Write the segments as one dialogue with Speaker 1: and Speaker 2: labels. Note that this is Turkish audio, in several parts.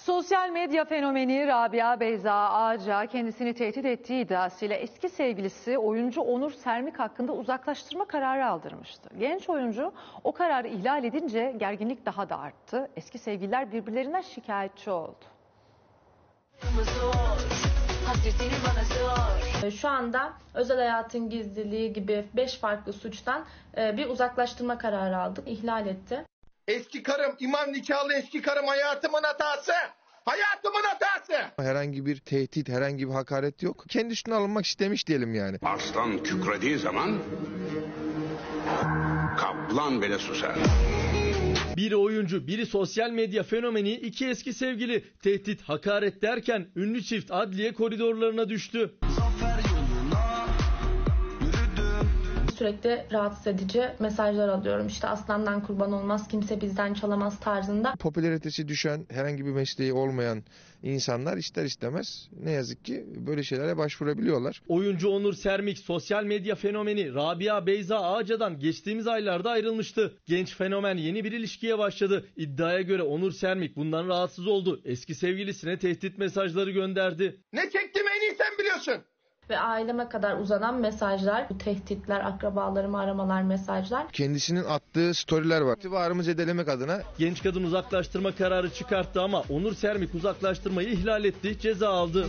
Speaker 1: Sosyal medya fenomeni Rabia Beyza Ağaca kendisini tehdit ettiği iddiasıyla eski sevgilisi oyuncu Onur Sermik hakkında uzaklaştırma kararı aldırmıştı. Genç oyuncu o kararı ihlal edince gerginlik daha da arttı. Eski sevgililer birbirlerinden şikayetçi oldu.
Speaker 2: Şu anda özel hayatın gizliliği gibi 5 farklı suçtan bir uzaklaştırma kararı aldık. İhlal etti.
Speaker 3: Eski karım, imam nikahlı eski karım hayatımın hatası. Hayatımın hatası.
Speaker 4: Herhangi bir tehdit, herhangi bir hakaret yok. Kendi üstüne alınmak istemiş diyelim yani.
Speaker 5: Arslan kükrediği zaman kaplan bile susar.
Speaker 6: Biri oyuncu, biri sosyal medya fenomeni, iki eski sevgili. Tehdit, hakaret derken ünlü çift adliye koridorlarına düştü.
Speaker 2: Sürekli rahatsız edici mesajlar alıyorum. İşte aslandan kurban olmaz, kimse bizden çalamaz tarzında.
Speaker 4: Popülaritesi düşen, herhangi bir mesleği olmayan insanlar ister istemez ne yazık ki böyle şeylere başvurabiliyorlar.
Speaker 6: Oyuncu Onur Sermik sosyal medya fenomeni Rabia Beyza Ağaca'dan geçtiğimiz aylarda ayrılmıştı. Genç fenomen yeni bir ilişkiye başladı. İddiaya göre Onur Sermik bundan rahatsız oldu. Eski sevgilisine tehdit mesajları gönderdi.
Speaker 3: Ne çektiğimi en iyi sen biliyorsun.
Speaker 2: Ve aileme kadar uzanan mesajlar, bu tehditler, akrabalarımı aramalar, mesajlar.
Speaker 4: Kendisinin attığı storyler var. İtibarımı zedelemek adına.
Speaker 6: Genç kadın uzaklaştırma kararı çıkarttı ama Onur Sermik uzaklaştırmayı ihlal etti, ceza aldı.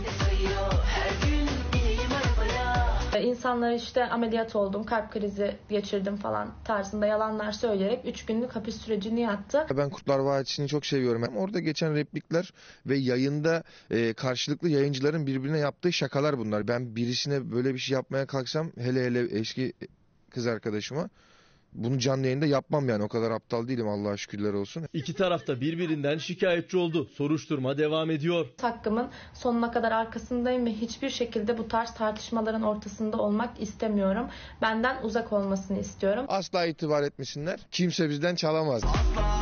Speaker 2: İnsanlara işte ameliyat oldum, kalp krizi geçirdim falan tarzında yalanlar söyleyerek 3 günlük hapis sürecini yattı.
Speaker 4: Ben Kurtlar Vadisi'ni çok seviyorum. Hem orada geçen replikler ve yayında karşılıklı yayıncıların birbirine yaptığı şakalar bunlar. Ben birisine böyle bir şey yapmaya kalksam, hele eski kız arkadaşıma, bunu canlı yayında yapmam yani. O kadar aptal değilim, Allah'a şükürler olsun.
Speaker 6: İki taraf da birbirinden şikayetçi oldu. Soruşturma devam ediyor.
Speaker 2: Hakkımın sonuna kadar arkasındayım ve hiçbir şekilde bu tarz tartışmaların ortasında olmak istemiyorum. Benden uzak olmasını istiyorum.
Speaker 4: Asla itibar etmesinler. Kimse bizden çalamaz.